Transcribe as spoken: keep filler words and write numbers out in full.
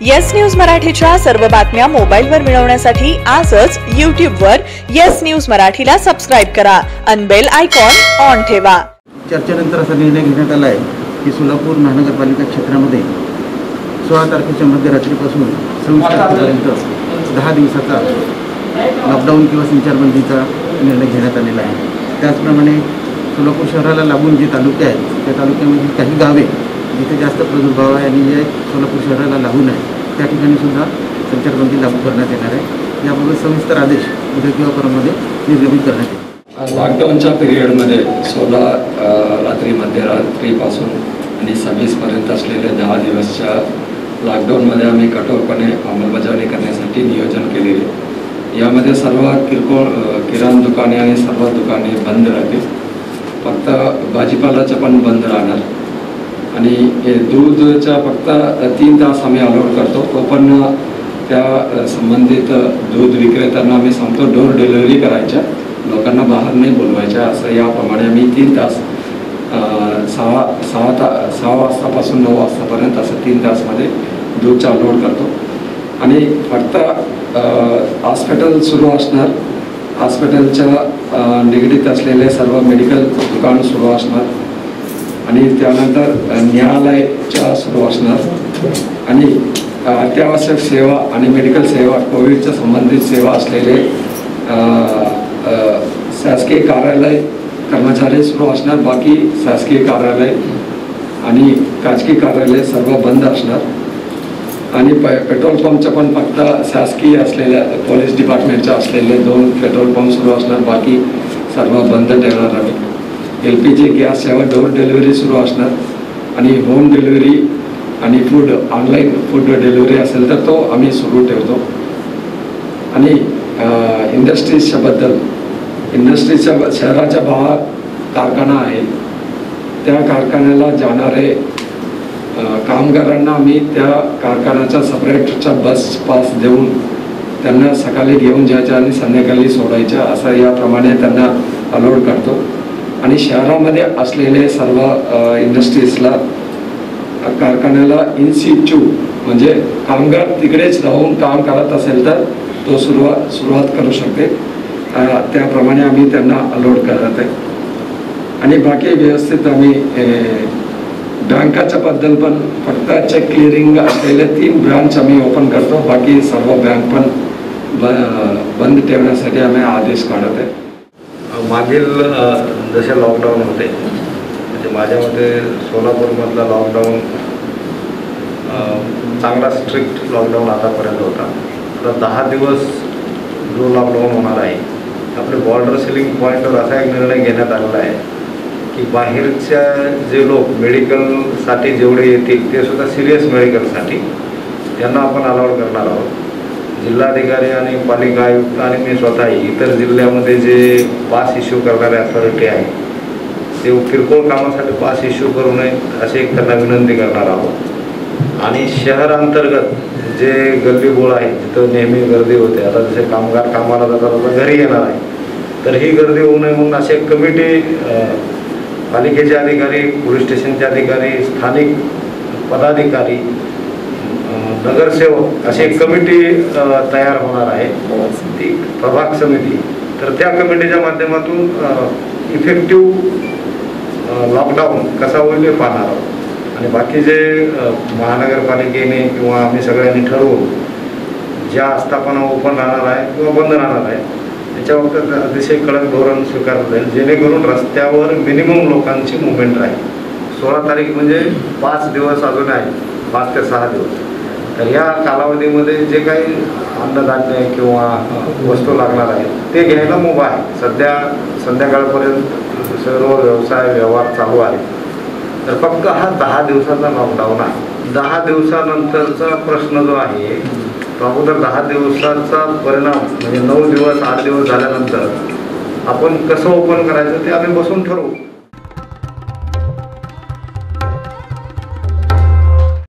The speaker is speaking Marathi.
येस न्यूज मराठीच्या सर्व बातम्या मोबाईलवर मिळवण्यासाठी आजच यूट्यूबवर येस न्यूज मराठीला सबस्क्राइब करा आणि बेल आयकॉन ऑन ठेवा। चर्चेनंतर असा निर्णय घेण्यात आला आहे की सोलापूर महानगरपालिका क्षेत्रामध्ये सोळा तारखेच्या मध्यरात्रीपासून सव्वीस तारखेपर्यंत दहा दिवसाचा लॉकडाऊन किंवा संचारबंदीचा निर्णय घेण्यात आलेला आहे। त्याचप्रमाणे सोलापूर शहराला लागून जे तालुके आहेत त्या तालुक्यामध्ये काही गावे जिथे जास्त प्रादुर्भाव आहे आणि जे सोलापूर शहराला लागून आहे त्या ठिकाणी सुद्धा संचारबंदी लागू करण्यात येणार आहे। याबाबत सविस्तर आदेश उद्या किंवा परवामध्ये निर्गमित करण्यात येईल। लॉकडाऊनच्या पिरियडमध्ये सोळा रात्री मध्यरात्रीपासून आणि सव्वीसपर्यंत असलेल्या दहा दिवसच्या लॉकडाऊनमध्ये आम्ही कठोरपणे अंमलबजावणी करण्यासाठी नियोजन केलेले। यामध्ये सर्व किरकोळ किराणा दुकाने आणि सर्व दुकाने बंद राहतील, फक्त भाजीपालाचं पण बंद राहणार आणि हे दूधच्या फक्त तीन तास आम्ही अलाउड करतो। तो पण त्या संबंधित दूध विक्रेत्यांना आम्ही सांगतो डोर डिलिव्हरी करायच्या, लोकांना बाहेर नाही बोलवायच्या, असं याप्रमाणे आम्ही तीन तास सहा सहा ता सहा वाजतापासून नऊ वाजतापर्यंत असं तीन तासमध्ये दूधचा अलाउड करतो। आणि फक्त हॉस्पिटल सुरू असणार, हॉस्पिटलच्या निगडीत असलेले सर्व मेडिकल दुकान सुरू असणार आणि त्यानंतर न्यायालयाच्या सुरू असणार आणि अत्यावश्यक सेवा आणि मेडिकल सेवा कोविडच्या संबंधित सेवा असलेले शासकीय कार्यालय कर्मचारी सुरू असणार। बाकी शासकीय कार्यालय आणि खाजगी कार्यालय सर्व बंद असणार आणि प पेट्रोल पंपचं पण फक्त शासकीय असलेल्या पोलीस डिपार्टमेंटच्या असलेले दोन पेट्रोल पंप सुरू असणार, बाकी सर्व बंद ठेवणार आम्ही। एल पी जी गॅस सेवा डोर डिलिव्हरी सुरू असणार आणि होम डिलिव्हरी आणि फूड ऑनलाईन फूड डिलिव्हरी असेल तर तो आम्ही सुरू ठेवतो। आणि इंडस्ट्रीजच्या बद्दल इंडस्ट्रीच्या शहराच्या बाहेर कारखाना आहे, त्या कारखान्याला जाणारे कामगारांना आम्ही त्या कारखान्याचा सेपरेटचा बस पास देऊन त्यांना सकाळी घेऊन जायचं आणि संध्याकाळी सोडायचं, असं याप्रमाणे त्यांना अलाउड करतो। आणि शहरामध्ये असलेले सर्व इंडस्ट्रीजला कारखान्याला इन सिच्यू म्हणजे कामगार तिकडेच राहून काम करत असेल तर तो सुरुवात सुरुवात करू शकते, त्याप्रमाणे आम्ही त्यांना अलाउड करत आहे। आणि बाकी व्यवस्थित आम्ही बँकाच्या बद्दल पण फक्त चेक क्लिअरिंग असलेले तीन ब्रांच आम्ही ओपन करतो, बाकी सर्व बँक पण बंद ठेवण्यासाठी आम्ही आदेश काढत आहे। मागील जसे लॉकडाऊन होते म्हणजे माझ्या मते सोलापूरमधला लॉकडाऊन चांगला स्ट्रिक्ट लॉकडाऊन आतापर्यंत होता। तर दहा दिवस जो लॉकडाऊन होणार आहे, आपले बॉर्डर सिलिंग पॉईंटवर असा एक निर्णय घेण्यात आलेला आहे की बाहेरच्या जे लोक मेडिकलसाठी जेवढे येतील ते सुद्धा सिरियस मेडिकलसाठी त्यांना आपण अलाउड करणार आहोत। जिल्हाधिकारी आणि पालिका आयुक्त आणि मी स्वतःही इतर जिल्ह्यामध्ये जे पास इश्यू करणारे अथॉरिटी आहे ते किरकोळ कामासाठी पास इश्यू करू नये अशी एक त्यांना विनंती करणार आहोत। आणि शहरांतर्गत जे गल्लीबोळ आहे जिथं नेहमी गर्दी होते, आता जसे कामगार कामाला जातात आता घरी येणार आहे, तर ही गर्दी होऊ नये म्हणून अशी एक कमिटी पालिकेचे अधिकारी, पोलीस स्टेशनचे अधिकारी, स्थानिक पदाधिकारी, नगरसेवक अशी एक कमिटी तयार होणार आहे, ती प्रभाग समिती। तर त्या कमिटीच्या माध्यमातून इफेक्टिव्ह लॉकडाऊन कसा होईल हे पाहणार आहोत। आणि बाकी जे महानगरपालिकेने किंवा आम्ही सगळ्यांनी ठरवून ज्या आस्थापना ओपन राहणार आहे किंवा बंद राहणार आहे त्याच्या बाबतीत अतिशय कडक धोरण स्वीकारलं जाईल, जेणेकरून रस्त्यावर मिनिमम लोकांची मुवमेंट राहील। सोळा तारीख म्हणजे पाच दिवस अजून आहे, पाच ते सहा दिवस। तर या कालावधीमध्ये जे काही अन्नधान्य किंवा वस्तू लागणार आहेत ते घ्यायला मुभा आहे। सध्या संध्याकाळपर्यंत सर्व व्यवसाय व्यवहार चालू आहे, तर फक्त हा दहा दिवसाचा लॉकडाऊन आहे। दहा दिवसानंतरचा प्रश्न जो आहे तो अगोदर दहा दिवसाचा परिणाम म्हणजे नऊ दिवस आठ दिवस झाल्यानंतर आपण कसं ओपन करायचं ते आम्ही बसून ठरवू।